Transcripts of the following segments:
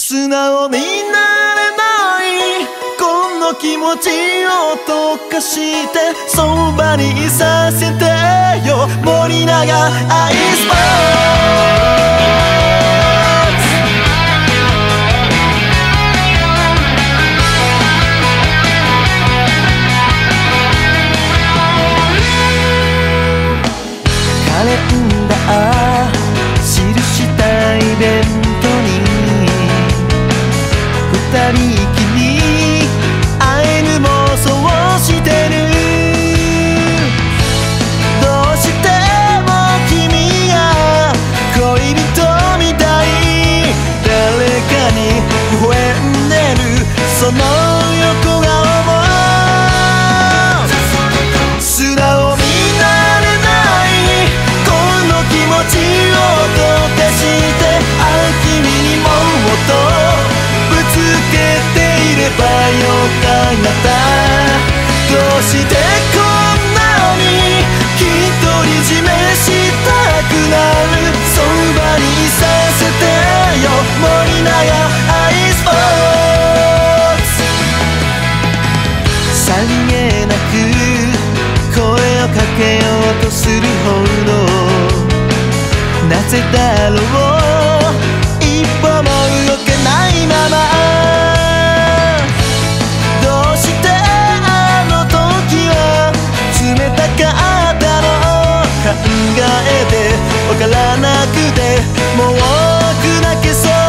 素直になれないこの気持ちを溶かしてそばにいさせてよ森永アイスバーツカレンダー記したイベントに二人きり会えぬ妄想してるどうしても君が恋人みたい誰かに微笑んでるその横顔も素直になれないこの気持ちを溶かして君にもっとぶつけていればよかったどうしてこんなに独り占めしたくなるそばにいさせてよ森永アイスボックスさりげなく声をかけようとするほどなぜだろう一歩も動けないままどうしてあの時は冷たかったの考えてわからなくてもう泣けそう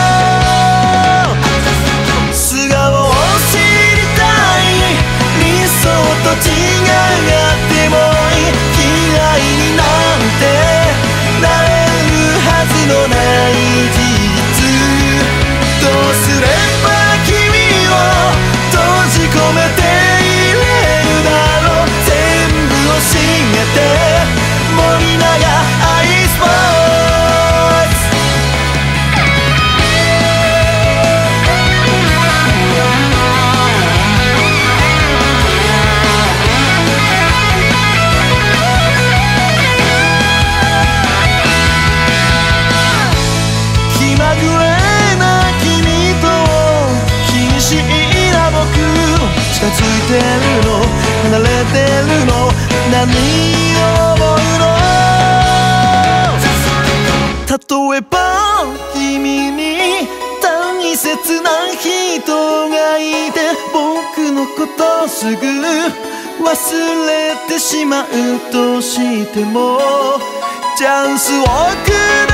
素顔を知りたい理想と違ってもいい嫌いになんてなれるはずのない事実どうすれば君を閉じ込めていれるだろう全部を教えて森永アイスボックス気まぐれな君と気にしいな僕近づいてるの離れてるの何を思うの例えば君に大切な人がいて僕のことすぐ忘れてしまうとしてもチャンスをくれ